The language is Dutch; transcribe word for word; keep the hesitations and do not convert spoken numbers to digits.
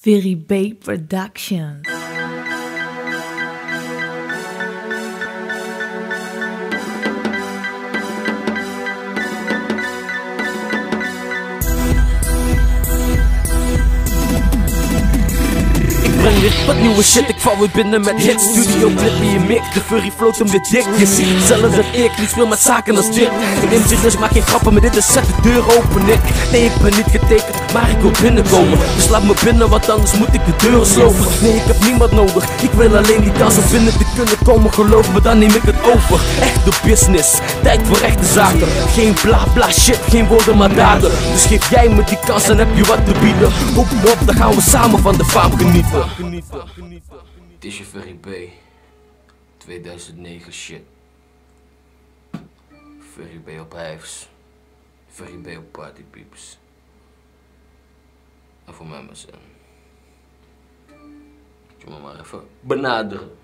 Virri B Production. Breng weer wat nieuwe shit, ik val weer binnen met hits. Studio clip in je mik, de Virri float hem weer dik. Je ziet zelf dat ik niet speel met zaken als dit. Ik neem serieus, maak geen grappen, maar dit is zet de deur open. Ik, nee, ik ben niet getekend, maar ik wil binnenkomen. Dus laat me binnen, want anders moet ik de deuren slopen. Nee, ik heb niemand nodig, ik wil alleen die kans om binnen te kunnen komen. Geloof me, dan neem ik het over. Echt de business, tijd voor echte zaken. Geen bla bla shit, geen woorden maar daden. Dus geef jij me die kans, dan heb je wat te bieden. Hoep op, dan gaan we samen van de faam genieten. Het is je Virri B tweeduizend negen shit. Virri B op heeft, Virri B op partypeeps. En voor mij maar zin. Moet je me maar even benaderen.